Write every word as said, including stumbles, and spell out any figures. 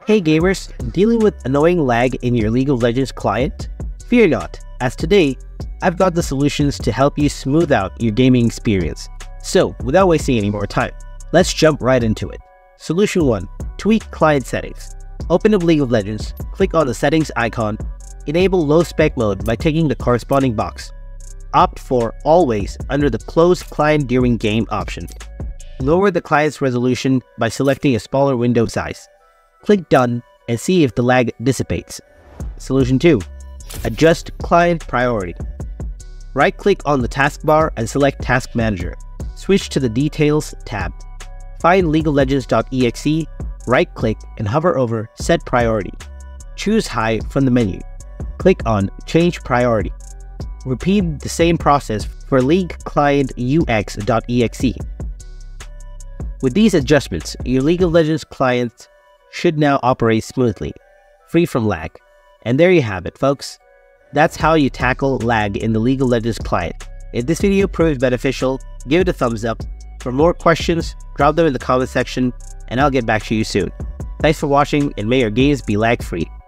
Hey gamers, dealing with annoying lag in your League of Legends client? Fear not, as today, I've got the solutions to help you smooth out your gaming experience. So, without wasting any more time, let's jump right into it. Solution one. Tweak client settings. Open up League of Legends, click on the settings icon, enable low spec mode by ticking the corresponding box. Opt for Always under the Close Client During Game option. Lower the client's resolution by selecting a smaller window size. Click Done and see if the lag dissipates. Solution two. Adjust client priority. Right-click on the taskbar and select Task Manager. Switch to the Details tab. Find league of legends dot E X E, right-click and hover over Set Priority. Choose High from the menu. Click on Change Priority. Repeat the same process for League Client U X dot E X E. With these adjustments, your League of Legends client should now operate smoothly, free from lag. And there you have it, folks. That's how you tackle lag in the League of Legends client. If this video proves beneficial, give it a thumbs up. For more questions, drop them in the comment section, and I'll get back to you soon. Thanks for watching, and may your games be lag-free.